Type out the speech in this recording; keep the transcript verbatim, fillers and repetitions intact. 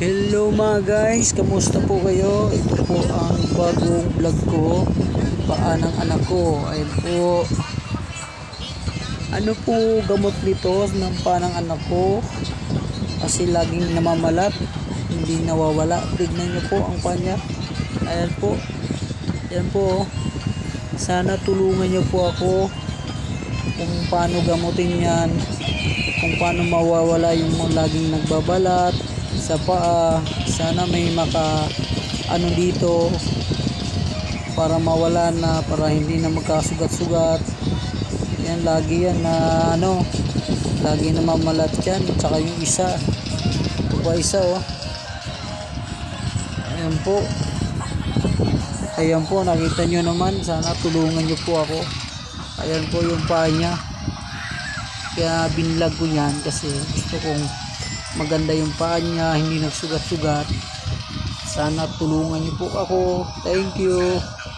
Hello mga guys, kamusta po kayo? Ito po ang bagong vlog ko, paa ng anak ko. Ayun po. Ano po gamot nito ng paa ng anak ko? Kasi laging namamalat, hindi nawawala. Tignan niyo po ang paa niya. Ayan po. Ayan po. Sana tulungan niyo po ako kung paano gamutin yan, kung paano mawawala yung mga laging nagbabalat sa paa. Sana may maka ano dito para mawala na, para hindi na magkasugat-sugat. Yan, lagi yan na ano, lagi na mamalat yan. Tsaka yung isa, ito pa isa oh. Ayan po. Ayan po, nakita nyo naman. Sana tulungan nyo po ako. Ayan po yung paa niya. Kaya binlag ko yan kasi gusto kong maganda yung paa niya, hindi nagsugat-sugat. Sana tulungan niyo po ako. Thank you.